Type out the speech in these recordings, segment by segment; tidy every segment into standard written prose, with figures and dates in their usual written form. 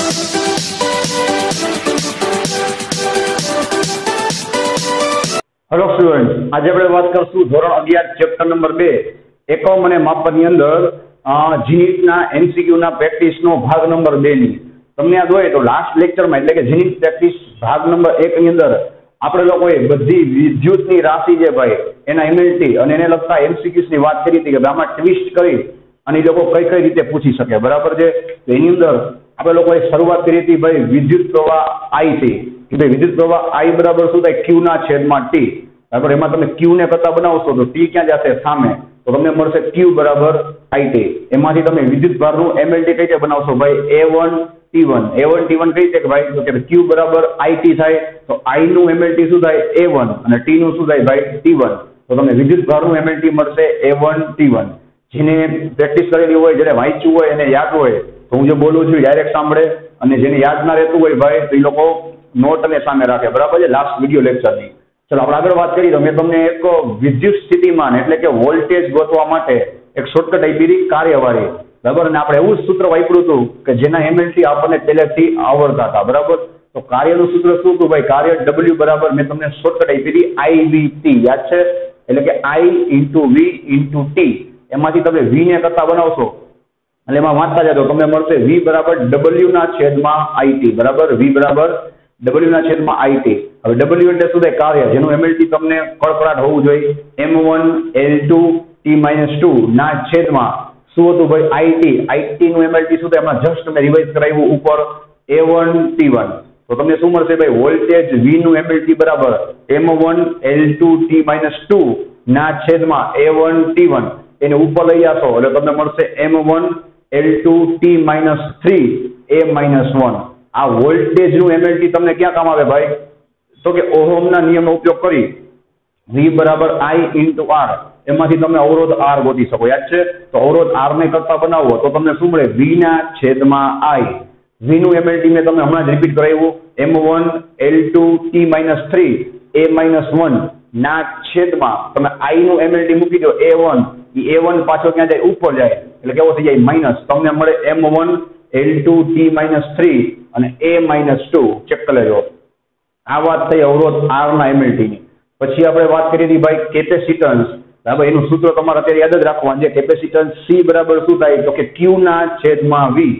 Hello student, आज આપણે વાત કરશું ધોરણ 11 ચેપ્ટર નંબર 2 એકમ અને માપનની અંદર જીનીટના એમસીક્યુના પ્રેક્ટિસનો ભાગ નંબર 2 ની તમને યાદ હોય તો લાસ્ટ લેક્ચરમાં એટલે કે જીનીટ પ્રેક્ટિસ ભાગ નંબર 1 ની અંદર આપણે લોકોએ બધી વિદ્યુતની રાશિ જે ભાઈ એના એમએલટી અને એને લગતા એમસીક્યુઝ ની વાત કરી હતી કે આમાં ટ્વિસ્ટ કરી અને એ લોકો કઈ કઈ રીતે પૂછી શકે, બરાબર છે? તો એની અંદર આપણે લોકોએ શરૂઆત કરી હતી ભાઈ વિદ્યુત પ્રવાહ I થી કે ભાઈ વિદ્યુત પ્રવાહ I બરાબર શું થાય Q ના છેદમાં T, બરાબર? એમાં તમે Q ને કરતા બનાવશો તો T ક્યાં જશે? સામે, તો તમને મળશે Q બરાબર IT. એમાંથી તમે વિદ્યુત ભારનું એમએલટી કઈ રીતે બનાવશો ભાઈ? A1 T1. A1 T1 કઈ રીતે ભાઈ? તો કે Q બરાબર IT થાય તો I નું એમએલટી શું થાય? A1 અને T નું શું થાય ભાઈ? T1. તો તમને વિદ્યુત ભારનું એમએલટી મળશે A1 T1. જેને પ્રેક્ટિસ કરેલી હોય, જેને વાંચ્યું હોય એને યાદ હોય તો હું જે બોલું છું ડાયરેક્ટ સાંભળે, અને જેને યાદ ના રહેતું હોય ભાઈ તો એ લોકો નોટ અને સામે રાખે, બરાબર છે? લાસ્ટ વિડીયો લેક્ચરની. ચલો આપણે આગળ વાત કરીએ તો મેં તમને એક વિદ્યુત સ્થિતિમાન એટલે કે વોલ્ટેજ ગોતવા માટે એક શોર્ટકટ આપી હતી કાર્યવાળી, બરાબર? અને આપણે એવું જ સૂત્ર વાપર્યું હતું કે જેના એમએલટી આપણને પહેલેથી આવડતા હતા, બરાબર? તો કાર્યનું સૂત્ર શું હતું ભાઈ? કાર્ય W બરાબર મેં તમને શોર્ટકટ આપી હતી IVT, યાદ છે? એટલે કે I × V × T. એમાંથી તમે V ને કરતા બનાવશો એટલે એમાં વાંચતા જજો, તમને મળશે V બરાબર W ના છેદમાં IT, બરાબર? V બરાબર W ના છેદમાં IT. હવે W એટલે શું થાય? કાર્ય, જેનું એમએલટી તમને કડકડાટ હોવું જોઈએ. M1 L2 T-2 ના છેદમાં શું હતું ભાઈ? IT નું એમએલટી શું થાય? એમાં જસ્ટ મેં રિવાઇઝ કરાવ્યું ઉપર A1 T1. તો તમને શું મળશે ભાઈ? વોલ્ટેજ V નું એમએલટી બરાબર M1 L2 T-2 ના છેદમાં A1 T1. એને ઉપર લઈ આવશો એટલે તમને મળશે M1 L2 T-3 A-1. આ વોલ્ટેજ નું એમએલટી તમને ક્યાં કામ આવે ભાઈ? તો કે ઓહમના નિયમનો ઉપયોગ કરી V બરાબર I × R, એમાંથી તમે અવરોધ R ગોતી શકો, યાદ છે? તો અવરોધ R ને કરતા બનાવો તો તમને શું મળે? V ના છેદમાં I. V નું એમએલટી મેં તમને હમણાં જ રિપીટ કરાવ્યું M1 L2 T-3 A-1 ના છેદમાં તમે I નું એમએલટી મૂકી દો A1. A1 પાછો ક્યાં જાય? ઉપર જાય એટલે કેવો થઈ જાય? માઇનસ. તમને મળે M1 L2 T-3 અને A-2. ચેક કરી લેજો. આ વાત થઈ અવરોધ R ના એમએલટી ની. પછી આપણે વાત કરી હતી ભાઈ કેપેસિટન્સ, બરાબર? એનું સૂત્ર તમારે અત્યારે યાદ જ રાખવાનું છે. કેપેસિટન્સ C બરાબર શું થાય? તો કે Q ના છેદમાં V.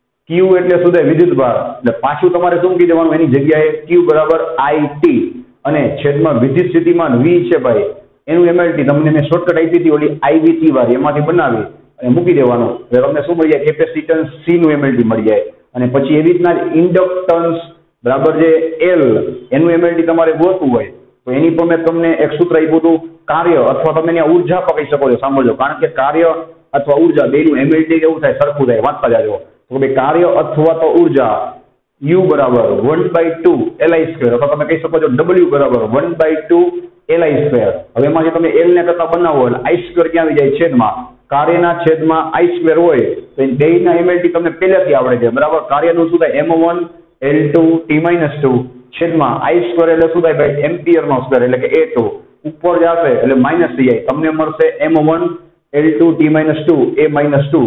Q એટલે શું થાય? વિદ્યુત ભાર. એટલે પાછું તમારે શું મૂકી દેવાનું એની જગ્યાએ? Q બરાબર IT અને છેદમાં વિદ્યુત સ્થિતિમાન V છે ભાઈ, એનું એમએલટી તમને મેં શોર્ટકટ આપી હતી ઓલી IVT વાળી, એમાંથી બનાવી અને મૂકી દેવાનું એટલે તમને શું મળી જાય? કેપેસિટન્સ C નું એમએલટી મળી જાય. અને પછી એવી રીતના ઇન્ડક્ટન્સ બરાબર જે L એનું એમએલટી તમારે ગોતવું હોય તો એની પર મેં તમને એક સૂત્ર આપ્યું હતું કાર્ય અથવા તમે ત્યાં ઉર્જા પકડી શકો છો. સાંભળજો, કારણ કે કાર્ય અથવા ઉર્જા બેનું એમએલટી એવું થાય, સરખું થાય, વાંચતા જાજો. તો ભાઈ કાર્ય અથવા તો ઉર્જા U બરાબર 1/2 Li², અથવા તમે કહી શકો છો W બરાબર 1/2 Li². હવે એમાંથી તમે L ને કરતા બનાવો એટલે I² ક્યાં આવી જાય? છેદમાં કાર્યના છેદમાં I² હોય તો બેયના એમએલટી તમને પહેલેથી આવડે છે, બરાબર? કાર્યનું શું થાય? M1 L2 T-2 છેદમાં I² એટલે શું થાય ભાઈ? એમ્પિયર નો સ્ક્વેર એટલે કે A2. ઉપર જશે એટલે માઇનસ થઈ જાય, તમને મળશે M1 L2 T-2 A-2.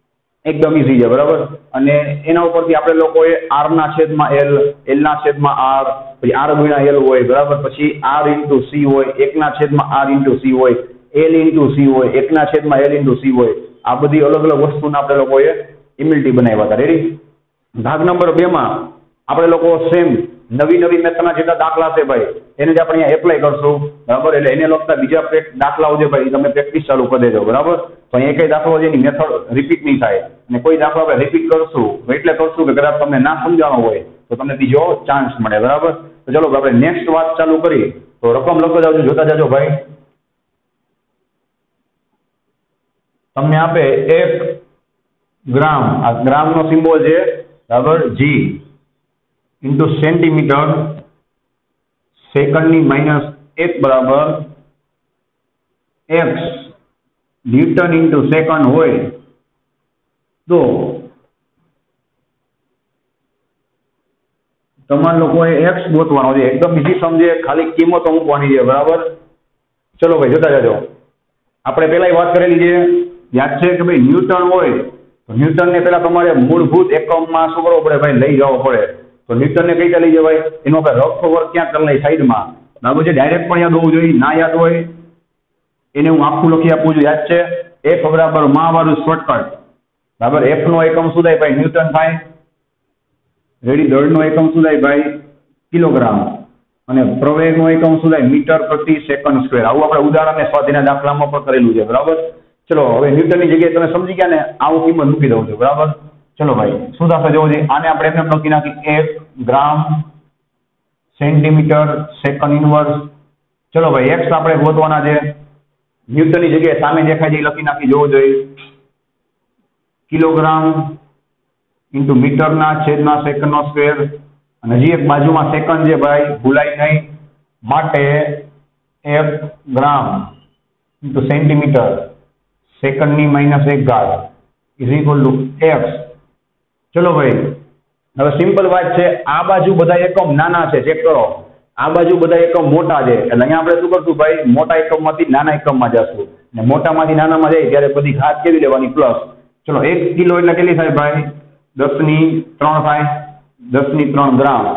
એકદમ ઈઝી છે, બરાબર? અને એના ઉપરથી આપણે લોકોએ R ના છેદમાં L, L ના છેદમાં R, પછી R ગુણ્યા L હોય, બરાબર? પછી R × C હોય, 1 ના છેદમાં R × C હોય, L × C હોય, 1 ના છેદમાં L × C હોય. આ બધી અલગ અલગ વસ્તુના આપણે લોકોએ એમએલટી બનાવ્યા હતા. રેડી? ભાગ નંબર 2 માં આપણે લોકો સેમ નવી મેથડના જેટલા દાખલા છે ભાઈ એને જ આપણે અહીંયા એપ્લાય કરશું, બરાબર? એટલે એને લગતા બીજા દાખલાઓ છે ભાઈ તમે પ્રેક્ટિસ ચાલુ કરી દેજો, બરાબર? તો અહીંયા કઈ દાખલો છે એની મેથડ રિપીટ નહીં થાય, અને કોઈ દાખલો આપણે રિપીટ કરશું એટલે કરશું કે કદાચ તમને ના સમજાણો હોય તો તમને બીજો ચાન્સ મળે, બરાબર? તો ચલો આપણે નેક્સ્ટ વાત ચાલુ કરી. તો રકમ લખો જાવજો, જોતા જાજો ભાઈ. તમને આપે 1 ગ્રામ, આ ગ્રામનો સિમ્બોલ છે, બરાબર? G × સેન્ટીમીટર સેકન્ડની -1 બરાબર X ન્યૂટન × સેકન્ડ હોય તો તમારા લોકોએ X ગોતવાનો છે. એકદમ ઈઝી સમજે, ખાલી કિંમતો મૂકવાની છે, બરાબર? ચલો ભાઈ જોતા જાજો. આપણે પહેલા વાત કરેલી છે, યાદ છે કે ભાઈ ન્યૂટન હોય તો ન્યૂટનને પહેલા તમારે મૂળભૂત એકમમાં શું કરવો પડે ભાઈ, લઈ જવો પડે. તો ન્યૂટનને કઈ રીતે લઈ જવાય, એનો આપણે રફ વર્ક ક્યાં કરી લઈ સાઈડમાં. બરાબર છે, ડાયરેક્ટ પણ યાદ હોવું જોઈએ, ના યાદ હોય એને હું આખું લખી આપું છું. યાદ છે, F બરાબર વાળું શોર્ટકટ. બરાબર, F નો એકમ શું થાય ભાઈ, ન્યૂટન થાય. રેડી, દળનો એકમ શું થાય ભાઈ, કિલોગ્રામ. અને પ્રવેગનો એકમ શું થાય, મીટર પ્રતિ સેકન્ડ સ્ક્વેર. આવું આપણે ઉદાહરણ સ્વાધ્યાયના દાખલામાં પણ કરેલું છે. બરાબર, ચલો હવે ન્યૂટનની જગ્યાએ તમે સમજી ગયા ને, આવું કિંમત મૂકી દઉં છું. બરાબર, ચલો ભાઈ શું થશે જોવો જોઈએ. આને આપણે એમને લખી નાખી 1 ગ્રામ સેન્ટીમીટર સેકન્ડ ઇનવર્સ. ચલો ભાઈ એક્સ આપણે ગોતવાના છે. ન્યૂટનની જગ્યાએ સામે દેખાય છે લખી નાખી જોવો જોઈએ. કિલોગ્રામ ઇન્ટુ મીટરના છેદમાં સેકન્ડનો સ્ક્વેર. અને હજી એક બાજુમાં સેકન્ડ છે ભાઈ, ભૂલાય નહીં, માટે 1 ગ્રામ ઇન્ટુ સેન્ટીમીટર સેકન્ડની -1 ઇઝ ઇક્વલ ટુ એક્સ. ચલો ભાઈ હવે સિમ્પલ વાત છે, આ બાજુ બધા એકમ નાના છે, ચેક કરો. આ બાજુ બધા એકમ મોટા છે, એટલે અહીંયા આપણે શું કરશું ભાઈ, મોટા એકમમાંથી નાના એકમમાં જશું, ને મોટામાંથી નાનામાં જાય ત્યારે બધી ઘાત કેવી લેવાની, પ્લસ. ચલો 1 કિલો એટલે કેટલી થાય ભાઈ, 10³ થાય, 10³ ગ્રામ.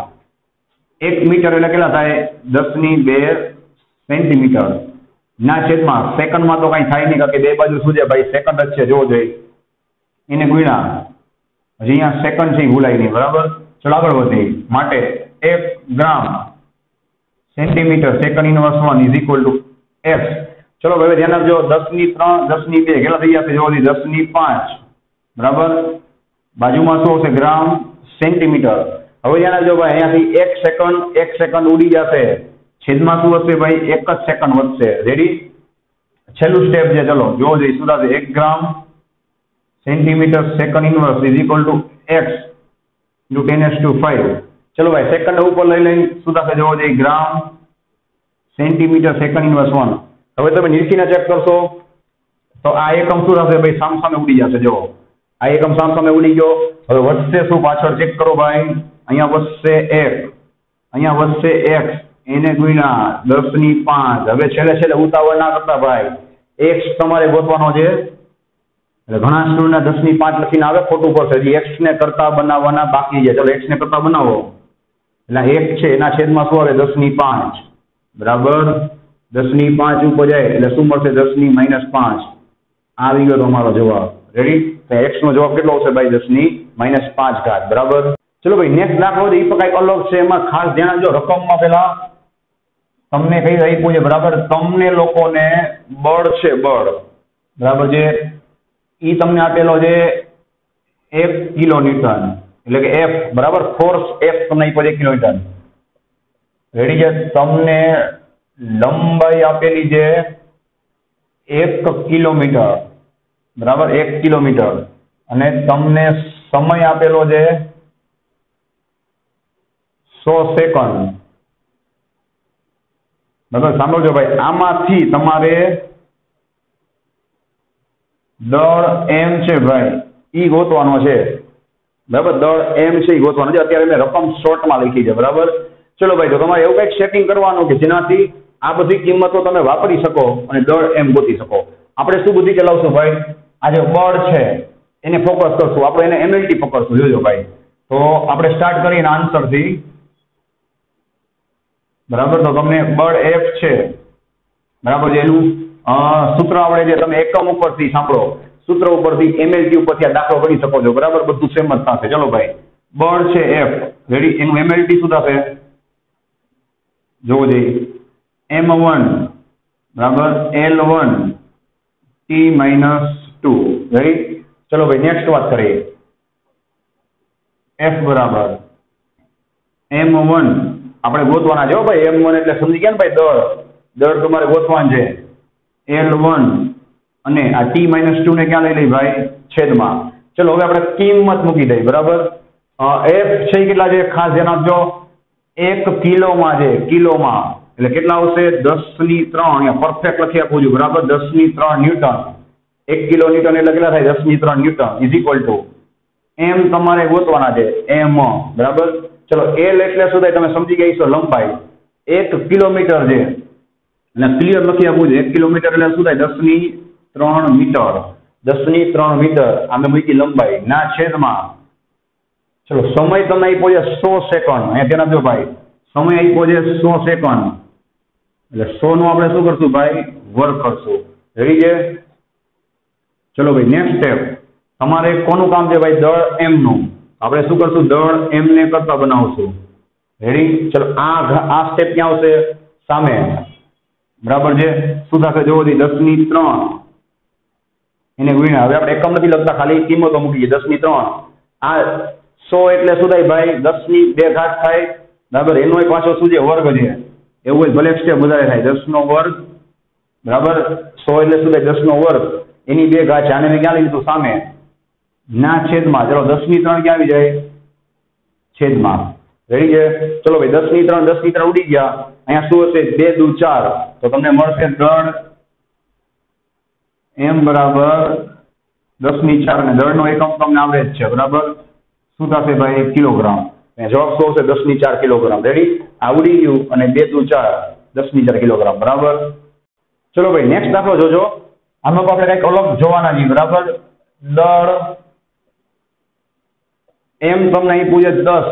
1 મીટર એટલે કેટલા થાય, 10² સેન્ટીમીટર ના છેદમાં સેકન્ડમાં તો કઈ થાય નહીં, કારણ કે બે બાજુ શું છે ભાઈ, સેકન્ડ જ છે. જોવો જોઈએ એને ગુણ્યા, હજી અહીંયા સેકન્ડ છે ભૂલાય નહીં. બરાબર, ચલો આગળ વધીએ. માટે 1 gram centimetre second inverse 1 is equal to x. ચલો હવે ધ્યાન આપજો, 10³ 10² કેટલા થઈ જશે જોવો જોઈએ, 10⁵. બરાબર, બાજુમાં શું હશે, ગ્રામ સેન્ટીમીટર. હવે ધ્યાન આપજો ભાઈ, અહીંયાથી 1 સેકન્ડ ઉડી જશે, છેદમાં શું હશે ભાઈ, 1 જ સેકન્ડ વધશે. રેડી, છેલ્લું સ્ટેપ છે, ચલો જોવો જોઈએ શું થશે, 1 gram centimetre second inverse is equal to x into 10⁵. ચલો ભાઈ સેકન્ડ ઉપર લઈ લઈને શું થશે જોવો જોઈએ, ગ્રામ સેન્ટીમીટર સેકન્ડ ઇનવર્સ 1. હવે તમે નીચેના ચેક કરશો તો આ એકમ શું થશે ભાઈ, સામે ઉડી જશે. જો આ એકમ સામે ઉડી ગયો. હવે વધશે શું, પાછળ ચેક કરો ભાઈ, અહીંયા વધશે 1, અહીંયા વધશે x, એને ગુણ્યા 10⁵. હવે છેલ્લે ઉતાવળ ના કરતા ભાઈ, x તમારે ગોતવાનો છે. એટલે ઘણા સ્ટુડન્ટ 10⁵ લખીને આવે, ખોટું પડશે. હજી x ને કરતા બનાવવાના બાકી છે. ચલો x ને કરતા બનાવો, એટલે 1 છે એના છેદમાં શું આવે, 10⁵. બરાબર, 10⁵ ઉપર જાય એટલે શું મળશે, 10⁻5. આવી ગયો તમારો જવાબ. રેડી, તો x નો જવાબ કેટલો આવશે ભાઈ, 10⁻5. બરાબર, ચલો ભાઈ નેક્સ્ટ દાખલો એ પણ કઈક અલગ છે. એમાં ખાસ ધ્યાન આપજો, રકમમાં પેલા તમને કઈ આપ્યું છે. બરાબર, તમને લોકોને બળ છે, બળ બરાબર છે, ઈ તમને આપેલો છે 1 કિલોન્યુટન, એટલે કે F. બરાબર, ફોર્સ F તમને આપ્યો છે 1 કિલોન્યુટન. રેડી છે, તમને લંબાઈ આપેલી છે 1 કિલોમીટર. બરાબર, 1 કિલોમીટર. અને તમને સમય આપેલો છે 100 સેકન્ડ. બરાબર, સાંભળજો ભાઈ, આમાંથી તમારે દળ m છે ભાઈ, ઈ ગોતવાનો છે. બરાબર, દળ m છે ઈ ગોતવાનો છે. અત્યારે મેં રકમ શોર્ટમાં લખી છે. બરાબર, ચલો ભાઈ, તો તમારે એવું કંઈક સેટિંગ કરવાનું કે જેનાથી આ બધી કિંમતો તમે વાપરી શકો અને દળ m ગોતી શકો. આપણે શું બુદ્ધિ ચલાવશું ભાઈ, આ જે બળ છે એને ફોકસ કરશું, આપણે એને એમએલટી પકડશું. જોજો ભાઈ, તો આપણે સ્ટાર્ટ કરીએ આન્સરથી. બરાબર, તો તમને બળ F છે. બરાબર, એનું સૂત્ર આવડે છે, તમે એકમ ઉપરથી સાંભળો, સૂત્ર ઉપરથી એમએલટી ઉપરથી આ દાખલો કરી શકો છો. બરાબર, બધું સેમ જ થશે. ચલો ભાઈ, બળ છે F. રેડી, એનું એમએલટી શું થશે જોવો જોઈએ, m1 બરાબર L1 T-2. રેડી, ચલો ભાઈ નેક્સ્ટ વાત કરીએ. F બરાબર m1 આપણે ગોતવાના છે ભાઈ. m1 એટલે સમજી ગયા ને ભાઈ, દળ તમારે ગોતવાનું છે. L1 અને આ T-2 ને ક્યાં લઈ લઈ ભાઈ, છેદમાં. ચલો હવે આપણે કિંમત મૂકી દઈએ. બરાબર, F છે કેટલા છે, ખાસ ધ્યાન આપજો, 1 કિલોમાં છે, કિલોમાં એટલે કેટલા આવશે, 10⁵. અહીંયા પરફેક્ટ લખી આપું છું. બરાબર, 10⁵ ન્યૂટન. 1 કિલો ન્યૂટન એટલે કેટલા થાય, 10⁵ newton is equal to m તમારે ગોતવાના છે, m. બરાબર, ચલો L એટલે શું થાય, તમે સમજી ગયા છો, લંબાઈ. 1 કિલોમીટર છે, અને ક્લિયર લખી આપું છું, 1 કિલોમીટર એટલે શું થાય, 10⁵ મીટર. 10 ની 3 મીટર આમે મૂકી લંબાઈ ના છેદમાં ચલો સમય તમને આપ્યો છે 100 સેકન્ડ અહીંયા ધ્યાન આપજો ભાઈ સમય આપ્યો છે 100 સેકન્ડ એટલે 100 નું આપણે શું કરશું ભાઈ વર્ગ કરશું રેડી છે ચલો ભાઈ નેક્સ્ટ સ્ટેપ તમારે કોનું કામ છે ભાઈ દળ m નું આપણે શું કરશું દળ m ને કરતા બનાવશું રેડી ચલો આ સ્ટેપ ક્યાં આવશે સામે બરાબર છે શું થશે જોવો 10 ની 3 એને ગુણ્યા હવે આપણે એકમ નથી લખતા ખાલી કિંમતો મૂકીએ 10 ની 3 આ 100 એટલે શું થાય ભાઈ 10 ની 2 ઘાત થાય બરાબર એનો પાછો શું છે વર્ગ છે એવું હોય ભલે સ્ટેપ વધારે થાય 10 નો વર્ગ બરાબર 100 એટલે શું થાય 10 નો વર્ગ એની 2 ઘાત છે આને મેં ક્યાં લઈ લીધું સામે ના છેદમાં ચલો 10 ની 3 ક્યાં આવી જાય છેદમાં રેડી છે ચલો ભાઈ 10 ની 3 ઉડી ગયા અહીંયા શું હશે 2 દુ 4 તો તમને મળશે દળ m બરાબર 10 ની 4 અને દળનો એકમ તમને આવડે જ છે બરાબર શું થશે ભાઈ કિલોગ્રામ જવાબ શું આવશે 10 ની 4 કિલોગ્રામ રેડી આ ઉડી ગયું અને 2 દુ 4 10 ની 4 કિલોગ્રામ બરાબર ચલો ભાઈ નેક્સ્ટ દાખલો જોજો આમાં આપણે કંઈક અલગ જોવાના છીએ બરાબર દળ m તમને અહીં પૂછે 10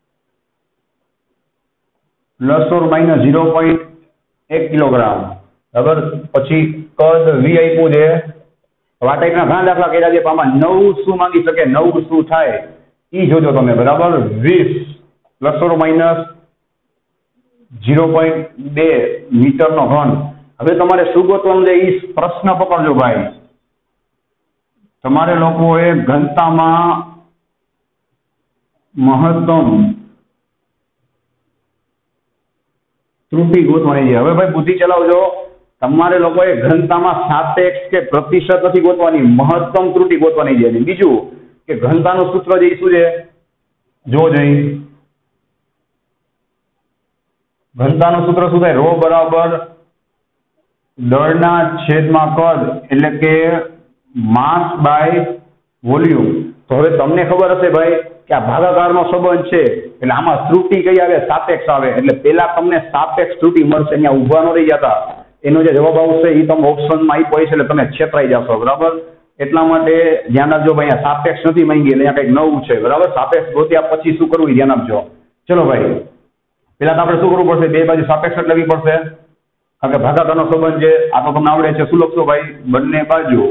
પ્લસ ઓર માઇનસ 0.1 કિલોગ્રામ બરાબર પછી કદ v આપ્યું છે આ ટાઈપના ઘણા દાખલા કર્યા છે આમાં 9 શું માંગી શકે 9 શું થાય ઈ જોજો તમે બરાબર 20 પ્લસ ઓર માઇનસ 0.2 મીટરનો ઘન હવે તમારે શું ગોતવાનું છે ઈ પ્રશ્ન પકડજો ભાઈ તમારે લોકોએ ઘનતામાં મહત્તમ ત્રુટિ ગોતવાની છે હવે ભાઈ બુદ્ધિ ચલાવજો તમારે લોકોએ ઘનતામાં સાપેક્ષ કે પ્રતિશત નથી ગોતવાની મહત્તમ ત્રુટિ ગોતવાની છે બીજું કે ઘનતાનું સૂત્ર જે શું છે જો જઈ ઘનતાનું સૂત્ર શું થાય રો બરાબર દળના છેદમાં કદ એટલે કે માસ બાય વોલ્યુમ તો હવે તમને ખબર હશે ભાઈ કે આ ભાગાકારનો સંબંધ છે એટલે આમાં ત્રુટિ કઈ આવે સાપેક્ષ આવે એટલે પેલા તમને સાપેક્ષ ત્રુટિ મળશે અહીંયા ઊભા ન રહી જતા એનો જે જવાબ આવશે એ તમે ઓપ્શનમાં આપ્યો છે એટલે તમે છેતરાઈ જશો બરાબર એટલા માટે ધ્યાન આપજો ભાઈ અહીંયા સાપેક્ષ નથી માંગી એટલે અહીંયા કંઈક નવું છે બરાબર સાપેક્ષ ગોત્યા પછી શું કરવું ધ્યાન આપજો ચલો ભાઈ પેલા તો આપણે શું કરવું પડશે બે બાજુ સાપેક્ષ લેવી પડશે કારણ કે ભાગાકારનો સંબંધ છે આ તો તમને આવડે છે શું લખશો ભાઈ બંને બાજુ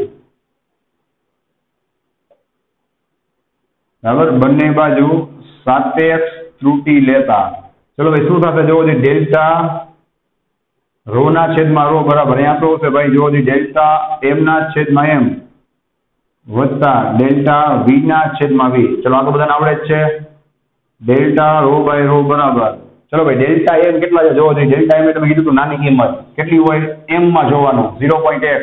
બરાબર બંને બાજુ સાપેક્ષ ત્રુટિ લેતા ચલો ભાઈ શું થશે જોવો ડેલ્ટા રો ના છેદમાં રો બરાબર અહીંયા શું હશે ભાઈ જોવો ડેલ્ટા m ના છેદમાં m વત્તા ડેલ્ટા v ના છેદમાં v ચલો આ તો બધાને આવડે જ છે ડેલ્ટા રો બાય રો બરાબર ચલો ભાઈ ડેલ્ટા m કેટલા છે જોવો ડેલ્ટા m એટલે મેં કીધું નાની કિંમત કેટલી હોય m માં જોવાનું 0.1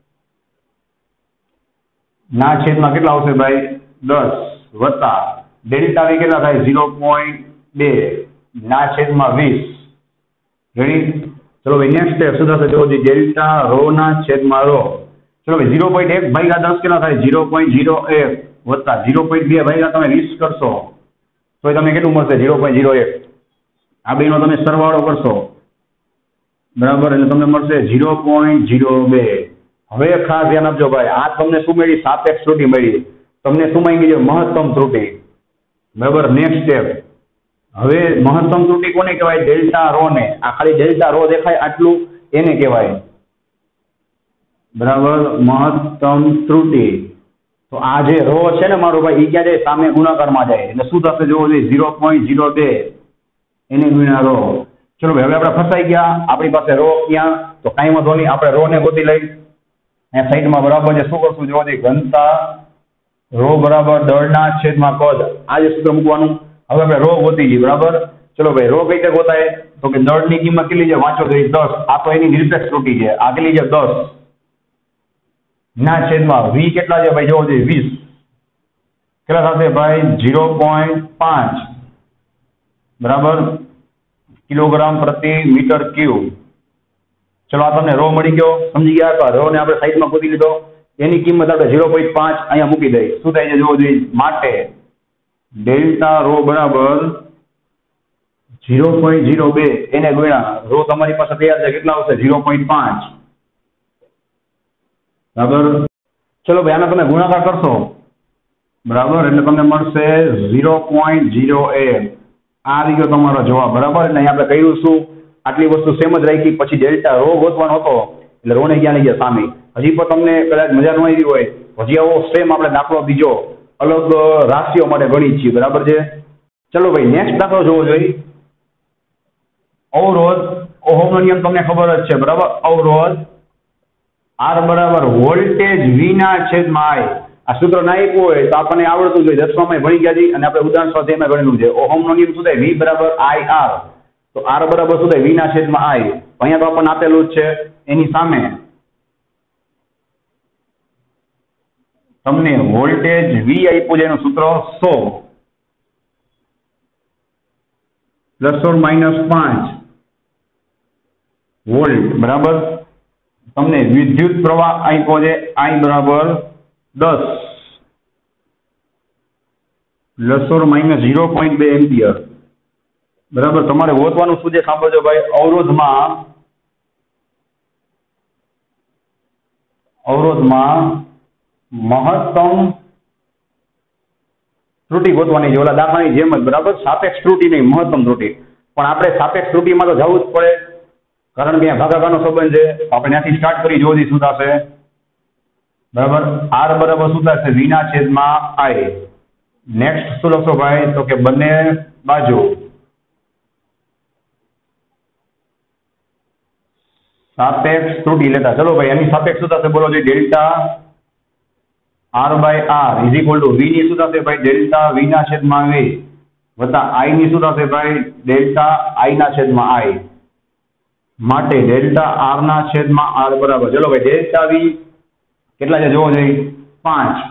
ના છેદમાં કેટલા આવશે ભાઈ 10 વત્તા ડેલ્ટા v કેટલા થાય 0.2 ના છેદમાં 20 રેડી ચલો ભાઈ નેક્સ્ટ સ્ટેપ શું થશે જો ડેલ્ટા રો ના છેદમાં રો ચલો ભાઈ 0.1 ભાગ્યા 10 કેટલા થાય 0.01 વત્તા 0.2 ભાગ્યા તમે 20 કરશો તો તમને કેટલું મળશે 0.01 આ બેનો તમે સરવાળો કરશો બરાબર એટલે તમને મળશે 0.02 હવે ખાસ ધ્યાન આપજો ભાઈ આ તમને શું મળી સાપેક્ષ ત્રુટિ મળી તમને શું માંગી છે મહત્તમ ત્રુટિ બરાબર નેક્સ્ટ સ્ટેપ હવે મહત્તમ ત્રુટિ કોને કહેવાય ડેલ્ટા રો ને આ ખાલી ડેલ્ટા રો દેખાય આટલું એને કહેવાય બરાબર મહત્તમ ત્રુટિ તો આ જે રો છે ને મારો ભાઈ એ ક્યાં જાય સામે ગુણાકારમાં જાય એટલે શું થશે જોવો જોઈએ 0.02 એને ગુણ્યા રો ચલો ભાઈ હવે આપણે ફસાઈ ગયા આપણી પાસે રો ક્યાં તો કાંઈ વાંધો નહીં આપણે રો ને ગોતી લઈ અહીંયા સાઈડમાં બરાબર છે શું કરશું જોવો જોઈએ ઘનતા રો બરાબર દળના છેદમાં કદ આ જે સૂત્ર મૂકવાનું હવે આપણે રો ગોતી ગઈ બરાબર ચલો ભાઈ રો કઈ રીતે ગોતાય તો કે દળની કિંમત કેટલી છે વાંચો તો 10 આ તો એની નિરપેક્ષ ત્રુટિ છે આ કેટલી છે 10 ના છેદમાં v કેટલા છે ભાઈ જોવો જોઈએ 20 કેટલા થશે ભાઈ 0.5 બરાબર કિલોગ્રામ પ્રતિ મીટર ક્યુબ ચલો આ તમને રો મળી ગયો સમજી ગયા તો રો ને આપણે સાઈડમાં ગોતી લીધો એની કિંમત આપણે 0.5 અહીંયા મૂકી દઈએ શું થાય છે જોવો જોઈએ માટે ડેલ્ટા રો બરાબર 0.02 એને ગુણ્યા રો તમારી પાસે તૈયાર છે કેટલા આવશે 0.5 બરાબર ચલો ભાઈ આના તમે ગુણાકાર કરશો બરાબર, એટલે તમને મળશે 0.08. આ રહ્યો તમારો જવાબ બરાબર. એટલે અહીંયા આપણે કહ્યું શું, આટલી વસ્તુ સેમ જ રાખી, પછી ડેલ્ટા રો ગોતવાનો હતો એટલે રો ને ગયા સામે. હજી પણ તમને કદાચ મજા ન આવી હોય, હજી આવો સેમ આપણે દાખલો બીજો અલગ રાશિઓ માટે ગણી છીએ બરાબર છે. ચલો ભાઈ નેક્સ્ટ દાખલો જોવો જોઈએ. અવરોધ, ઓહમનો નિયમ તમને ખબર જ છે બરાબર. અવરોધ R બરાબર વોલ્ટેજ V ના છેદમાં I. આ સૂત્ર ના આપ્યું હોય તો આપણને આવડતું જોઈએ, 10માં ભણી ગયા છીએ અને આપણે ઉદાહરણ સ્વાધ્યાયમાં ગણેલું છે. ઓહમનો નિયમ શું થાય, V બરાબર IR. તો R બરાબર શું થાય, V ના છેદમાં I. અહીંયા તો આપણને આપેલું જ છે. એની સામે તમને વોલ્ટેજ V આપ્યું છે, એનું સૂત્ર 100 ±5 વોલ્ટ બરાબર. તમને વિદ્યુત પ્રવાહ આપ્યો છે I બરાબર 10 ±0.2 એમ્પિયર બરાબર. તમારે ગોતવાનું શું છે સાંભળજો ભાઈ. અવરોધમાં મહત્તમ ત્રુટિ ગોતવાની છે, ઓલા દાખલાની જેમ જ બરાબર. સાપેક્ષ ત્રુટિ નહીં, મહત્તમ ત્રુટિ. પણ આપણે સાપેક્ષ ત્રુટિમાં તો જવું જ પડે, કારણ કે ભાગાકારનો સંબંધ છે. આપણે ત્યાંથી સ્ટાર્ટ કરી જોવી શું થશે બરાબર. R બરાબર શું થશે, V ના છેદમાં I. નેક્સ્ટ શું લખશો ભાઈ, તો કે બંને બાજુ સાપેક્ષ ત્રુટિ લેતા. ચલો ભાઈ એની સાપેક્ષ શું થશે બોલો જોઈએ. Delta R/R is equal to V ની શું થશે ભાઈ, ડેલ્ટા V ના છેદમાં V વત્તા I ની શું થશે ભાઈ, ડેલ્ટા I ના છેદમાં I. માટે ડેલ્ટા R ના છેદમાં R બરાબર. ચલો ભાઈ ડેલ્ટા V કેટલા છે જોવો જોઈએ, 5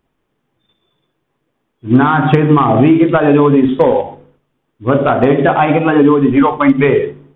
ના છેદમાં V કેટલા છે જોવો જોઈએ, 100 વત્તા ડેલ્ટા I કેટલા છે જોવો જોઈએ, 0.2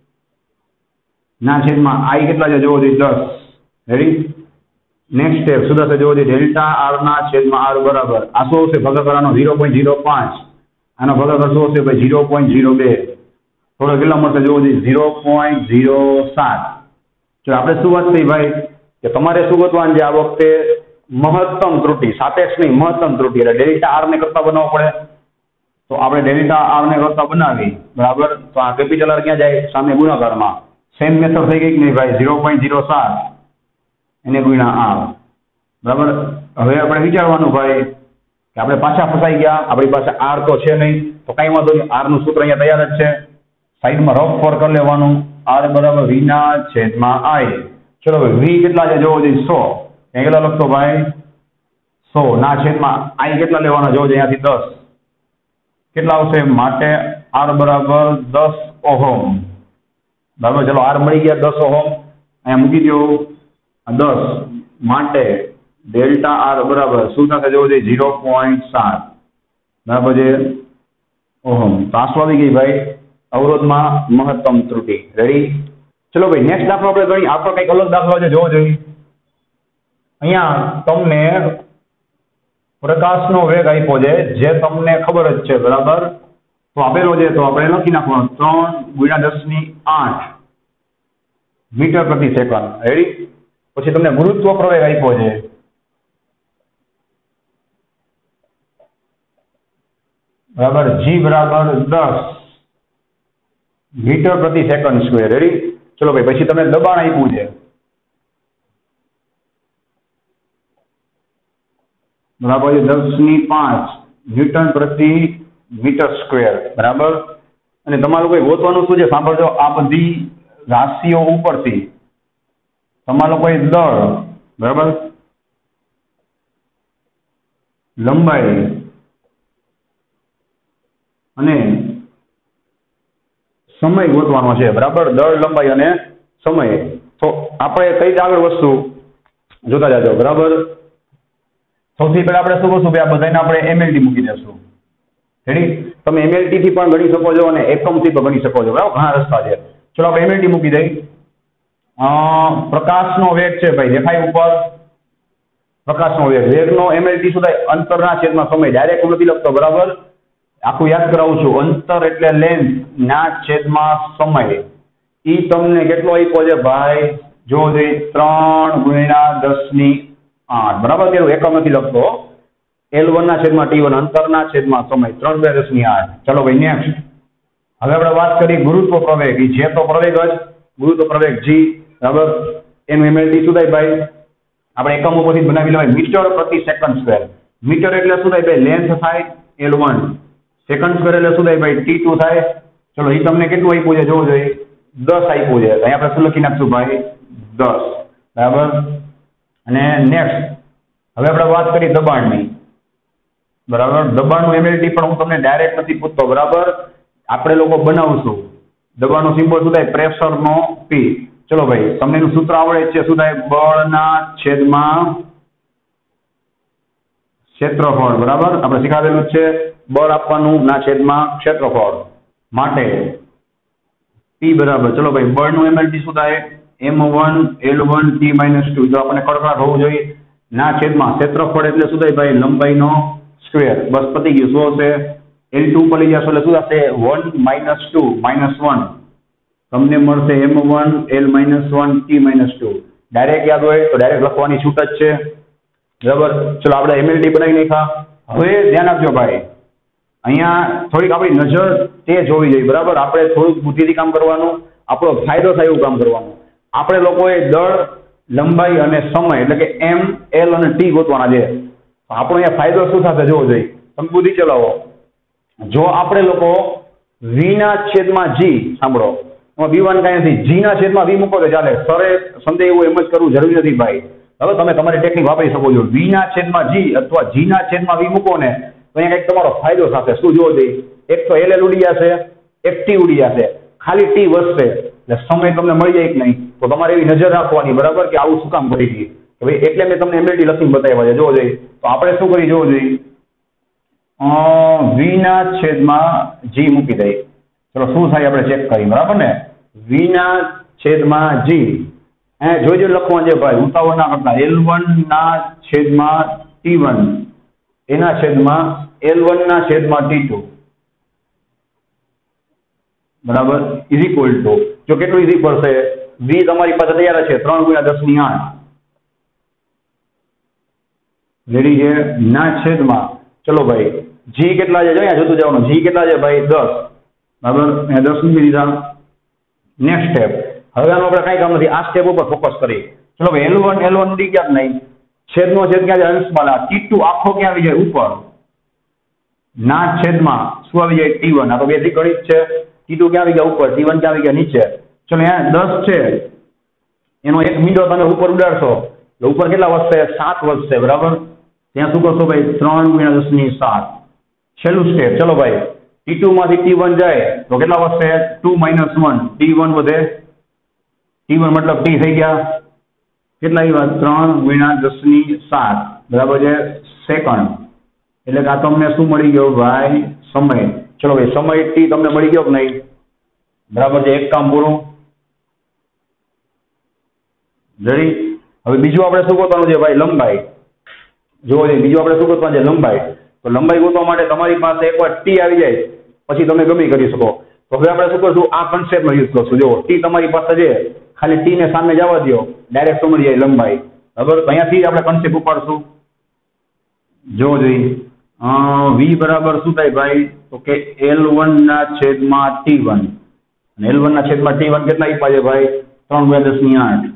ના છેદમાં I કેટલા છે જોવો જોઈએ, 10. રેડી. નેક્સ્ટ સ્ટેપ શું થશે જોવો જોઈએ, ડેલ્ટા R ના છેદમાં R બરાબર. આ શું હશે ભાગાકારનો 0.05. આનો ભાગાકાર શું હશે ભાઈ, 0.02. થોડો કેટલા મળશે જોવો જોઈએ, 0.07. જો આપણે શું વાત થઈ ભાઈ કે તમારે શું ગોતવાનું છે આ વખતે, મહત્તમ ત્રુટિ. સાપેક્ષ નહીં, મહત્તમ ત્રુટિ. એટલે ડેલ્ટા R ને કરતા બનાવવો પડે. તો આપણે ડેલ્ટા R ને કરતા બનાવી બરાબર. તો આ કેપિટલ R ક્યાં જાય, સામે ગુણાકારમાં. સેમ મેથડ થઈ ગઈ કે નહીં ભાઈ, 0.07 એને ગુણ્યા R બરાબર. હવે આપણે વિચારવાનું ભાઈ કે આપણે પાછા ફસાઈ ગયા, આપણી પાસે R તો છે નહીં, તો કઈ વાંધો નહીં. R નું સૂત્ર અહીંયા તૈયાર જ છે, સાઈડમાં રફ ફોર કરી લેવાનું. R બરાબર V ના છેદમાં I. ચલો ભાઈ V કેટલા છે જોવો જોઈએ, 100. ત્યાં કેટલા લખતો ભાઈ, 100 ના છેદમાં I કેટલા લેવાના જોવો જોઈએ, અહીંયાથી 10 કેટલા આવશે, માટે R બરાબર 10 ઓહમ બરાબર. ચલો R મળી ગયા 10 ઓહમ, અહીંયા મૂકી દો 10. માટે ડેલ્ટા R બરાબર શું થશે જોવો જોઈએ, 0.7 બરાબર છે ઓહમ. તો આંસુ આવી ગઈ ભાઈ અવરોધમાં મહત્તમ ત્રુટિ. રેડી. ચલો ભાઈ નેક્સ્ટ દાખલો આપણે ગણી. આપણો કંઈક અલગ દાખલો છે, જોવો જોઈએ. અહીંયા તમને પ્રકાશનો વેગ આપ્યો છે, જે તમને ખબર જ છે બરાબર. તો આપેલો છે તો આપણે લખી નાખવાનો 3 × 10⁸ મીટર પ્રતિ સેકન્ડ. રેડી. પછી તમને ગુરુત્વ પ્રવેગ આપ્યો છે બરાબર, G બરાબર 10 મીટર પ્રતિ સેકન્ડ સ્ક્વેર. રેડી. ચલો ભાઈ પછી તમને દબાણ આપ્યું છે બરાબર, 10⁵ ન્યૂટન પ્રતિ મીટર સ્ક્વેર બરાબર. અને તમારું કોઈ ગોતવાનું શું છે સાંભળજો. આ બધી રાશિઓ ઉપરથી તમારો કોઈ દળ બરાબર, લંબાઈ અને સમય ગોતવાનો છે બરાબર. દળ, લંબાઈ અને સમય. તો આપણે કઈ આગળ વસ્તુ જોતા જાજો બરાબર. સૌથી પહેલા આપણે શું કરશું ભાઈ, આ બધાને આપણે MLT મૂકી દેશું. રેડી. તમે MLT થી પણ ગણી શકો છો અને એકમ થી પણ ગણી શકો છો બરાબર, ઘણા રસ્તા છે. ચલો આપણે MLT મૂકી દઈએ. પ્રકાશનો વેગ છે ભાઈ, દેખાય ઉપર પ્રકાશનો વેગ. વેગનો MLT શું થાય, અંતરના છેદમાં સમય. ડાયરેક્ટ નથી લખતો બરાબર, આખું યાદ કરાવું છું. અંતર એટલે લેન્થ ના છેદમાં સમય. ઈ તમને કેટલો આપ્યો છે ભાઈ, જો 3 × 10⁻⁴ 8 બરાબર તેનું એકમ નથી લખતો L1 ના છેદમાં T1 અંતરના છેદમાં સમય 3/10 ચલો ભાઈ નેક્સ્ટ હવે આપણે વાત કરી ગુરુત્વ પ્રવેગ જે તો પ્રવેગ જ ગુરુત્વ પ્રવેગ g બરાબર એનું MLT શું થાય ભાઈ આપણે એકમો પરથી બનાવી લેવાય મીટર પ્રતિ સેકન્ડ સ્ક્વેર મીટર એટલે શું થાય ભાઈ લેન્થ થાય L1 સેકન્ડ સ્ક્વેર એટલે શું થાય ભાઈ T2 થાય ચલો એ તમને કેટલું આપ્યું છે જોવું જોઈએ 10 આપ્યું છે અહીં આપણે શું લખી નાખશું ભાઈ 10 બરાબર અને નેક્સ્ટ હવે આપણે વાત કરી દબાણની બરાબર દબાણનું MLT પણ હું તમને ડાયરેક્ટ નથી પૂછતો બરાબર આપણે લોકો બનાવશું દબાણનો સિમ્બોલ શું થાય પ્રેશરનો P ચલો ભાઈ તમને એનું સૂત્ર આવડે છે શું થાય બળના છેદમાં ક્ષેત્રફળ બરાબર આપણે શીખાવેલું છે બળ આપવાનું ના છેદમાં ક્ષેત્રફળ માટે P બરાબર ચલો ભાઈ બળનું MLT શું થાય M1 L1 T-2 જો આપણને કડકડાટ હોવું જોઈએ ના છેદમાં ક્ષેત્રફળ એટલે શું થાય ભાઈ લંબાઈનો સ્ક્વેર બસ પતી ગયું શું હશે L2 પર લઈ જશો એટલે શું થશે 1 - 2 -1 તમને મળશે M1 L-1 T-2 ડાયરેક્ટ યાદ હોય તો ડાયરેક્ટ લખવાની છૂટ જ છે બરાબર ચલો આપણે MLT બનાવી નાખ્યા હવે ધ્યાન આપજો ભાઈ અહીંયા થોડીક આપણી નજર તેજ હોવી જોઈએ બરાબર આપણે થોડુંક બુદ્ધિથી કામ કરવાનું આપણો ફાયદો થાય એવું કામ કરવાનું આપણે લોકોએ દળ લંબાઈ અને સમય એટલે કે M L અને T ગોતવાના છે આપણો અહીંયા ફાયદો શું થશે જોવો જોઈએ તમે બુદ્ધિ ચલાવો જો આપણે લોકો V ના છેદમાં G સાંભળો V1 કાંઈ નથી G ના છેદમાં V મૂકો તો ચાલે સરે સંદેહ એવું એમ જ કરવું જરૂરી નથી ભાઈ હવે તમે તમારી ટેકનિક વાપરી શકો છો V ના છેદમાં G અથવા G ના છેદમાં V મૂકો ને તો અહીંયા કંઈક તમારો ફાયદો થશે શું જોવો જોઈએ એક તો LL ઉડી જશે એક T ઉડી જશે ખાલી T વધશે એટલે સમય તમને મળી જાય કે નહીં તો તમારે એવી નજર રાખવાની બરાબર કે આવું શું કામ કરી દઈએ કે ભાઈ એટલે મેં તમને MLT લખીને બતાવ્યા છે જોવો જોઈએ તો આપણે શું કરી જોવું જોઈએ V ના છેદમાં G મૂકી દઈએ ચલો શું થાય આપણે ચેક કરીએ બરાબર ને V ના છેદમાં G જોઈ લખવાનું છે ભાઈ ઉતાવળ ના કરતા L1 ના છેદમાં T1 એના છેદમાં L1 ના છેદમાં T2 બરાબર ઇઝ ઇક્વલ ટુ જો કેટલું ઇઝી પડશે V તમારી પાસે તૈયાર છે 3 × 10 રેડી છે ના છેદમાં ચલો ભાઈ G કેટલા છે જો અહીંયા જોતું જવાનું G કેટલા છે ભાઈ 10 બરાબર 10 મૂકી દીધા નેક્સ્ટ સ્ટેપ હવે આનું આપણે કઈ કામ નથી આ સ્ટેપ ઉપર ફોકસ કરીએ ચલો ભાઈ L1 ઉડી ગયા જ નહીં છેદનો છેદ ક્યાં જાય અંશમાં T2 આખો ક્યાં આવી જાય ઉપર ના છેદમાં શું આવી જાય T1 આ તો બેઝિક ગણિત છે T2 ક્યાં આવી ગયા ઉપર T1 ક્યાં આવી ગયા નીચે ચલો અહીંયા 10 છે એનો એક મીંડો તમે ઉપર ઉડાડશો તો ઉપર કેટલા વધશે 7 વધશે બરાબર ત્યાં શું કરશો ભાઈ 3 × 10⁷ છેલ્લું સ્ટેપ ચલો ભાઈ T2 માંથી T1 જાય તો કેટલા વધશે 2 - 1 T1 વધે T1 મતલબ T થઈ ગયા કેટલા આવ્યા 3 × 10⁷ બરાબર છે સેકન્ડ એટલે કે આ તમને શું મળી ગયો ભાઈ સમય ચલો ભાઈ સમય T તમને મળી ગયો કે નહીં બરાબર છે એક કામ પૂરું રેડી હવે બીજું આપણે શું ગોતવાનું છે ભાઈ લંબાઈ જોવો જોઈએ બીજું આપણે શું ગોતવાનું છે લંબાઈ તો લંબાઈ ગોતવા માટે તમારી પાસે એકવાર T આવી જાય પછી તમે ગમે કરી શકો તો હવે આપણે શું કરશું આ કન્સેપ્ટનો યુઝ કરશું જો T તમારી પાસે છે ખાલી T ને સામે જવા દો ડાયરેક્ટ સમજી જાય લંબાઈ બરાબર તો અહીંયાથી જ આપણે કન્સેપ્ટ ઉપાડશું જોવો જોઈએ V બરાબર શું થાય ભાઈ તો કે L1 ના છેદમાં T1 અને L1 ના છેદમાં T1 કેટલા આપ્યા છે ભાઈ 3 × 10⁸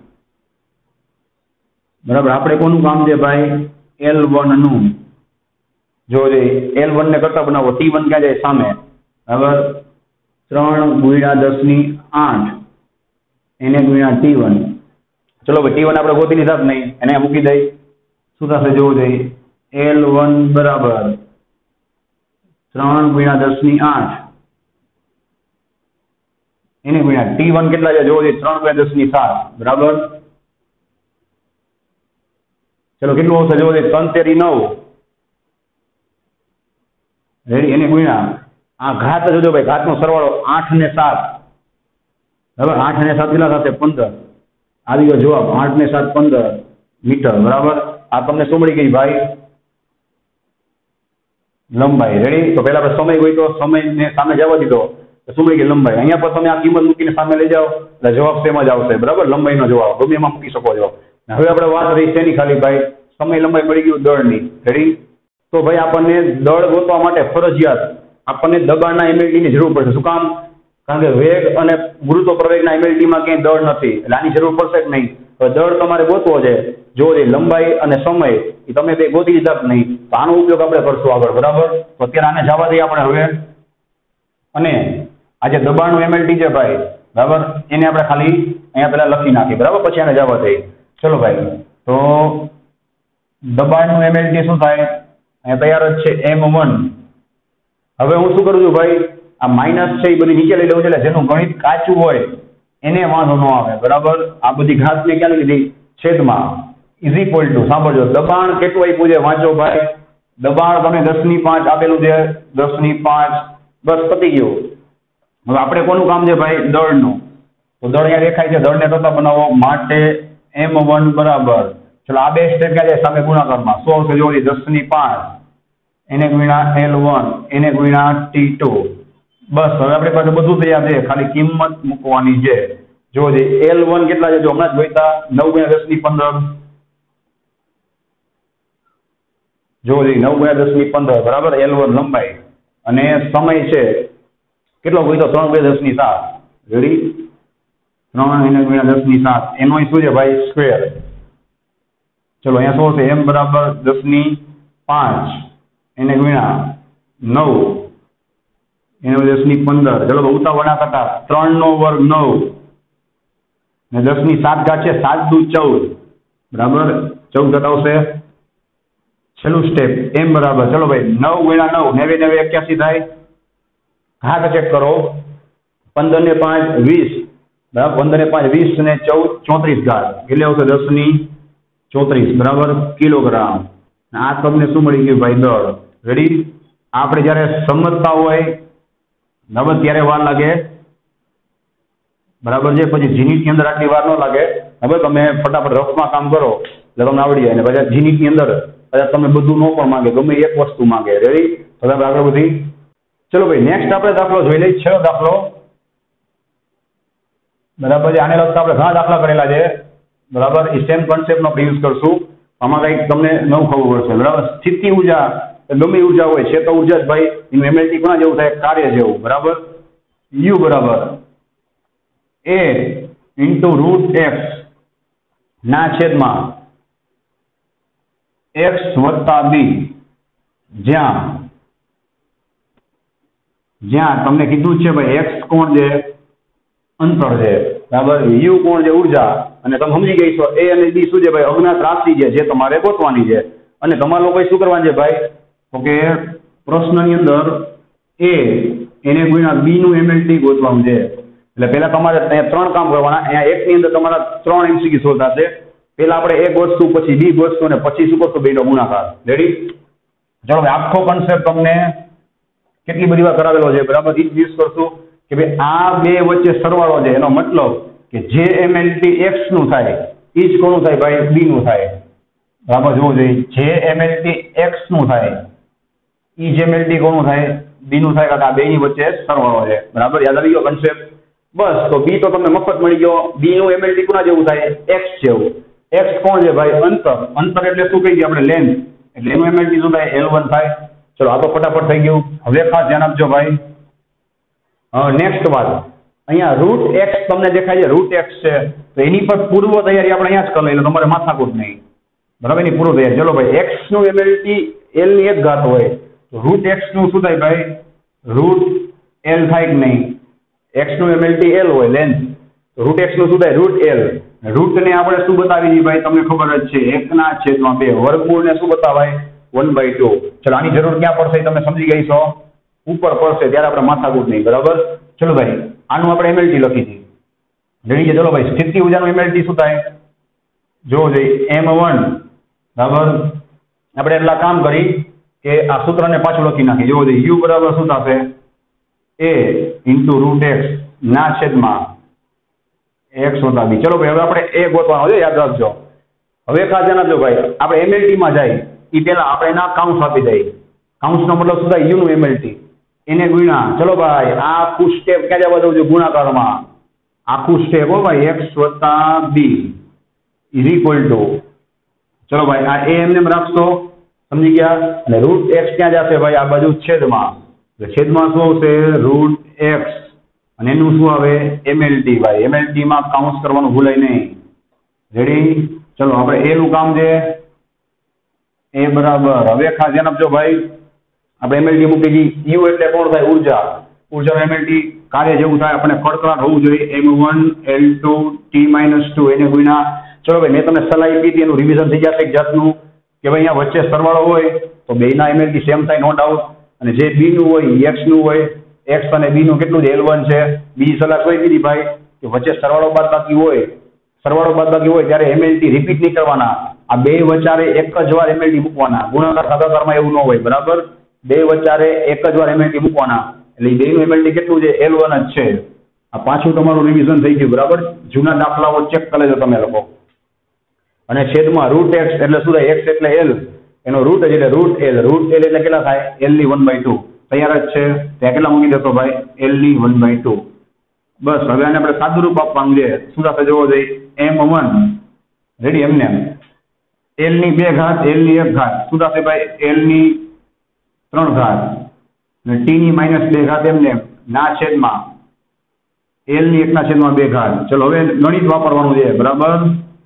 બરાબર આપણે કોનું કામ છે ભાઈ L1 નું જો L1 ને કરતા બનાવો T1 ક્યાં જાય સામે બરાબર 3 × 10⁸ એને ગુણ્યા T1 ચલો ભાઈ T1 આપણે ગોતી લીધા જ નહીં એને મૂકી દઈ શું થશે જોવું જોઈએ L1 બરાબર 3 × 10⁸ એને ગુણ્યા T1 કેટલા છે જોવો જોઈએ 3 × 10⁷ બરાબર ચલો કેટલું આવશે જોવો જોઈએ 3 × 9 રેડી એને ગુણ્યા આ ઘાત જોજો ભાઈ ઘાતનો સરવાળો 8 ને 7 બરાબર 8 ને 7 કેટલા થશે 15 આવી ગયો જવાબ 8 ને 7 15 મીટર બરાબર આ તમને શું મળી ગઈ ભાઈ લંબાઈ રેડી તો પહેલા આપણે સમય હોય તો સમયને સામે જવા દીધો તો શું મળી ગઈ લંબાઈ અહીંયા પર તમે આ કિંમત મૂકીને સામે લઈ જાઓ એટલે જવાબ સેમ જ આવશે બરાબર લંબાઈનો જવાબ ગમે એમાં મૂકી શકો છો હવે આપણે વાત રહી છે ની ખાલી ભાઈ સમય લંબાઈ મળી ગયું દળની. રેડી? તો ભાઈ આપણને દળ ગોતવા માટે ફરજિયાત આપણને દબાણના એમએલટી ની જરૂર પડશે. શું કામ? કારણ કે વેગ અને ગુરુત્વ પ્રવેગના એમએલટી માં ક્યાંય દળ નથી, એટલે આની જરૂર પડશે જ નહીં. હવે દળ તમારે ગોતવો છે, જો એ લંબાઈ અને સમય એ તમે બે ગોતી લીધા જ નહીં, તો આનો ઉપયોગ આપણે કરશું આગળ. બરાબર? તો અત્યારે આને જવા દઈએ આપણે હવે. અને આ જે દબાણનું એમએલટી છે ભાઈ, બરાબર, એને આપણે ખાલી અહીંયા પેલા લખી નાખીએ. બરાબર? પછી આને જવા દઈએ. ચલો ભાઈ, તો દબાણનું એમએલટી શું થાય? અહીંયા તૈયાર જ છે M1. હવે હું શું કરું છું ભાઈ, આ માઇનસ છે એ બધી નીચે લઈ લઉં છું, એટલે જેનું ગણિત કાચું હોય એને વાંધો ન આવે. બરાબર? આ બધી ઘાસ મેં ક્યાં લીધી? છેદમાં. ઇઝ ઇક્વલ ટુ, સાંભળજો, દબાણ કેટલું આપ્યું છે વાંચો ભાઈ. દબાણ તમે 10⁵ આપેલું છે, 10⁵. બસ પતી ગયું. હવે આપણે કોનું કામ છે ભાઈ? દળનું. તો દળ અહીંયા દેખાય છે, દળને તોતા બનાવો માટે M1 બરાબર. ચલો આ બે સ્ટેપ ક્યાં જાય? સામે ગુણાકારમાં. 100 આવશે, જો 10⁵ એને ગુણ્યા L1 એને ગુણ્યા T2. બસ હવે આપણી પાસે બધું તૈયાર છે, ખાલી કિંમત મૂકવાની છે. જો L1 કેટલા છે? જો હમણાં જ જોઈતા 9 × 10⁵. જો 9 × 10⁵, બરાબર? L1 લંબાઈ અને સમય છે કેટલો ગોઈતો? 3 × 10⁵. રેડી? 3 × 10⁵. એનો શું છે ભાઈ? સ્ક્વેર. ચલો અહીંયા શું છે? M બરાબર 10⁵ એને ગુણ્યા 9 એને 10⁵. ચલો ઉતાવળ ના કરતા, 3 નો વર્ગ 9 ને 10⁵ છે, 7 દુ 14. બરાબર? 14 ઘટાવશે. છેલ્લું સ્ટેપ M બરાબર, ચલો ભાઈ 9 × 9 9 9 81 થાય. હા ચેક કરો. 15 ને 5 20. બરાબર? 15 ને 5 20 ને 14 34 ઘાત એટલે આવશે 10⁵ બરાબર? કિલોગ્રામ. આ તમને શું મળી ગયું ભાઈ? દળ. રેડી? આપણે જયારે સમજતા હોય બરાબર ત્યારે વાર લાગે, બરાબર છે, પછી જીનિટ ની અંદર આટલી વાર ન લાગે. હવે તમે ફટાફટ રફમાં કામ કરો એટલે તમને આવડી જાય. અને પછી જીનિટ ની અંદર તમને બધું ન પણ માંગે, ગમે એક વસ્તુ માંગે. રેડી? હવે આપણે આગળ વધી. ચલો ભાઈ નેક્સ્ટ આપણે દાખલો જોઈ લઈએ. 6 દાખલો. બરાબર છે? આને લગતા આપણે ઘણા દાખલા કરેલા છે. બરાબર? એ સેમ કોન્સેપ્ટ નો યુઝ કરશું. આમાં કંઈક તમને નવું ખબર પડશે. બરાબર? સ્થિતિ ઉર્જા ગમે ઉર્જા હોય છે તો ઉર્જા જ ભાઈ, એનું એમએલટી કોના જેવું થાય? કાર્ય જેવું. બરાબર? U બરાબર A × √x ના છેદમાં x + b, જ્યાં તમને કીધું છે ભાઈ x કોણ છે? અંતર છે. બરાબર? U કોણ છે? ઉર્જા. અને તમે સમજી ગઈ છો A અને B શું છે ભાઈ? અજ્ઞાત રાશિ છે જે તમારે ગોતવાની છે. અને તમારે લોકોએ શું કરવાનું છે ભાઈ? તો કે પ્રશ્નની અંદર A એને ગુણ્યા B નું એમએલટી ગોતવાનું છે. એટલે પહેલા તમારે અહીંયા 3 કામ કરવાના. અહીંયા એકની અંદર તમારા 3 MCQ સોલ્વ થશે. પહેલા આપણે A ગોતશું, પછી B ગોતશું અને પછી શું કરશું? બેનો ગુણાકાર. રેડી? ચલો આખો કોન્સેપ્ટ તમને કેટલી બધી વાર કરાવેલો છે. બરાબર? એ યુઝ કરશું કે ભાઈ આ બે વચ્ચે સરવાળો છે, એનો મતલબ કે જે એમએલટી x નું થાય એ જ કોનું થાય ભાઈ? B નું થાય. બરાબર? જોવું જોઈએ. જે એમએલટી x નું થાય એ જ એમએલટી કોનું થાય? B નું થાય. કારણ કે આ બેની વચ્ચે સરવાળો છે. બરાબર? યાદ આવી ગયો કોન્સેપ્ટ? બસ તો B તો તમને મફત મળી ગયો. B નું એમએલટી કોના જેવું થાય? x જેવું. x કોણ છે ભાઈ? અંતર. અંતર એટલે શું કહીએ આપણે? લેન્થ. એટલે એનું એમએલટી શું થાય? L1 થાય. ચલો આ તો ફટાફટ થઈ ગયું. હવે ખાસ ધ્યાન આપજો ભાઈ. નેક્સ્ટ વાત, અહીંયા √x તમને દેખાય છે, √x છે, તો એની પર પૂર્વ તૈયારી આપણે અહીંયા જ કરી લઈએ, તમારે માથાકૂટ નહીં. બરાબર? એની પૂર્વ તૈયારી. ચલો ભાઈ x નું એમએલટી L ની 1 ઘાત હોય તો √x નું શું થાય ભાઈ? √L થાય કે નહીં? x નું એમએલટી L હોય, લેન્થ, તો √x નું શું થાય? √L. રૂટ ને આપણે શું બતાવી દઈએ ભાઈ? તમને ખબર જ છે, 1/2. વર્ગમૂળ ને શું બતાવાય? 1/2. ચલો આની જરૂર ક્યાં પડશે? તમે સમજી ગઈ છો? ઉપર પડશે, ત્યારે આપણે માથાકૂટ નહીં. બરાબર? ચલો ભાઈ આનું આપણે એમએલટી લખી દઈએ. રેડી છે? ચલો ભાઈ સ્થિતિ ઉર્જાનું એમએલટી શું થાય? જો M1. બરાબર? આપણે એટલા કામ કરી કે આ સૂત્રને પાછું લખી નાખીએ. જો U બરાબર શું થશે? A × √x ના છેદમાં x + b. ચલો ભાઈ હવે આપણે A ગોતવાનો છે, યાદ રાખજો. હવે ખાસ ધ્યાન આપજો ભાઈ, આપણે એમએલટી માં જાય એ પહેલા આપણે એના કાઉન્સ આપી દઈએ. કાઉન્સનો મતલબ શું થાય? U નું એમએલટી એને ગુણ્યા. ચલો ભાઈ આ આખું સ્ટેપ ક્યાં જવા દઉં છું? ગુણાકારમાં. આખું સ્ટેપ હો ભાઈ, x + b = ચલો ભાઈ આ એ એમને રાખશો, સમજી ગયા? અને રૂટ એક્સ ક્યાં જશે ભાઈ? આ બાજુ છેદમાં. એટલે છેદમાં શું આવશે? Root x. અને એનું શું આવે? એમએલટી ભાઈ. એમએલટી માં કાઉન્સ કરવાનું ભૂલાય નહીં. રેડી? ચલો આપણે એ નું કામ છે એ બરાબર. હવે ખાસ ધ્યાન આપજો ભાઈ, આપણે એમએલટી મૂકી દીધી. યુ એટલે કોણ થાય? ઉર્જા. ઉર્જા એમએલટી કાર્ય જેવું થાય, આપણે કડકડાટ હોવું જોઈએ. M1 L2 T-2 એને ગુણ્યા. ચલો ભાઈ મેં તમને સલાહ આપી હતી, એનું રિવિઝન થઈ જશે એક જાતનું કે ભાઈ અહીંયા વચ્ચે સરવાળો હોય તો બેના એમએલટી સેમ થાય, નો ડાઉટ. અને જે બી નું હોય એક્સ નું હોય, એક્સ અને બી નું કેટલું છે? L1 છે. બીજી સલાહ કઈ દીધી ભાઈ કે વચ્ચે સરવાળો બાદબાકી હોય, ત્યારે એમએલટી રિપીટ નહીં કરવાના. આ બે વચ્ચારે એક જ વાર એમએલટી મૂકવાના. ગુણાકાર ભાગાકારમાં એવું ન હોય, બરાબર? બે વચ્ચારે એક જ વાર એમએલટી મૂકવાના. એટલે બે નું એમએલટી કેટલું છે? L1 જ છે. આ પાછું તમારું રિવિઝન થઈ ગયું, બરાબર? જૂના દાખલાઓ ચેક કરી લેજો તમે લોકો. અને છેદમાં રૂટ એક્સ એટલે શું થાય? એક્સ એટલે એલ, એનો રૂટ એટલે રૂટ એલ. રૂટ એલ એટલે કેટલા થાય? એલ ની 1/2. તૈયાર જ છે. ત્યાં કેટલા મૂકી દેશો ભાઈ? એલ ની 1/2. બસ હવે આને આપણે સાદું રૂપ આપવાનું છે. શું થશે જોવો જોઈએ? M1 ready? એમને એલ ની 2 ઘાત, એલ ની 1 ઘાત. શું થશે ભાઈ? એલ ની 3 ઘાત અને ટી ની -2 ઘાત એમને ના છેદમાં એલ ની 1/2 ઘાત. ચલો હવે ગણિત વાપરવાનું છે, બરાબર?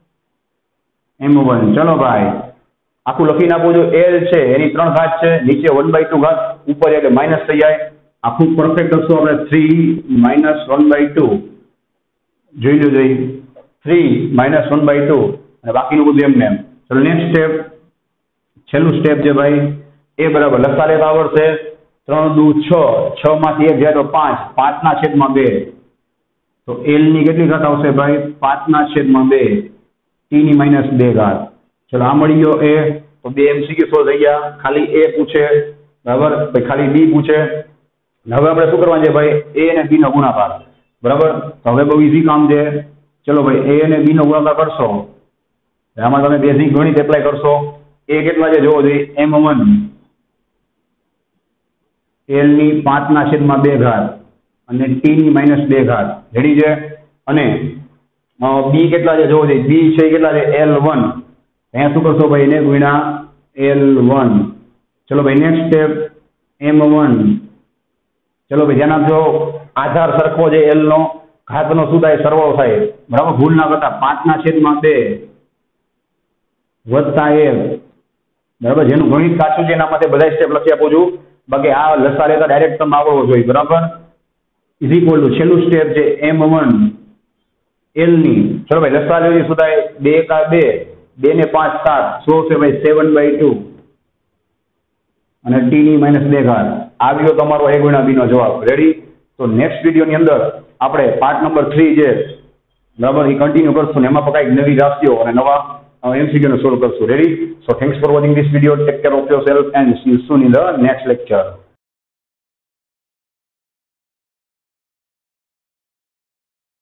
M1 ચલો ભાઈ આખું લખીને આપું છું. એલ છે એની 3 ઘાત છે, નીચે 1/2 ઘાત, ઉપર એટલે માઇનસ થઈ જાય. આખું પરફેક્ટ લખશું આપણે. 3 - 1/2 જોઈ લો જોઈ. 3 - 1/2 અને બાકીનું બધું એમને એમ. ચલો નેક્સ્ટ સ્ટેપ, છેલ્લું સ્ટેપ છે ભાઈ. એ બરાબર લખતા લેતા આવડશે. 3 દુ 6, 6 માંથી 1 જાય તો 5, 5/2. તો એલ ની કેટલી ઘાત આવશે ભાઈ? 5/2. ટી ની -2 ઘાત. ચલો આ મળી ગયો એ. તો બે MCQ સોલ્વ થઈ ગયા. ખાલી એ પૂછે, બરાબર? ભાઈ ખાલી બી પૂછે. હવે આપણે શું કરવાનું છે ભાઈ? એ અને બી નો ગુણાકાર, બરાબર? તો હવે બહુ ઈઝી કામ છે. ચલો ભાઈ એ અને બી નો ગુણાકાર કરશો. આમાં તમે બેઝિક ગણિત એપ્લાય કરશો. એ કેટલા છે જોવો જોઈએ? M1 એલ ની 5/2 ઘાત અને ટી ની -2 ઘાત. રેડી છે? અને બી કેટલા છે જોવો જોઈએ? બી છે કેટલા છે? L1. અહીંયા શું કરશો ભાઈ? એને ગુણ્યા L1. ચલો ભાઈ નેક્સ્ટ સ્ટેપ M1. ચલો ભાઈ ધ્યાન આપજો. આધાર સરખો છે એલ નો, ઘાતનો શું થાય? સરવાળો થાય, બરાબર? ભૂલ ના કરતા. 5/2 વત્તા 1, બરાબર? જેનું ગણિત કાચું છે એના માટે બધા સ્ટેપ લખી આપું છું. બાકી આ લસા લેતા ડાયરેક્ટ તમે આવડવો જોઈએ, બરાબર? ઇઝ ઇક્વલ ટુ છેલ્લું સ્ટેપ છે M1 એલ ની. ચલો ભાઈ લસા લેવી શું થાય? 2 કા 2, 2 ને 5 7, શું છે ભાઈ? 7/2 અને ટી ની -2 ઘાત. આવ્યો તમારો A × B નો જવાબ. રેડી? તો નેક્સ્ટ વિડીયો ની અંદર આપણે પાર્ટ નંબર 3 છે, બરાબર, એ કન્ટિન્યુ કરશું ને એમાં પણ કંઈક નવી રાશિઓ અને નવા MCQ ને સોલ્વ કરશું. Ready? So thanks for watching this video. Take care of yourself and see you soon in the next lecture.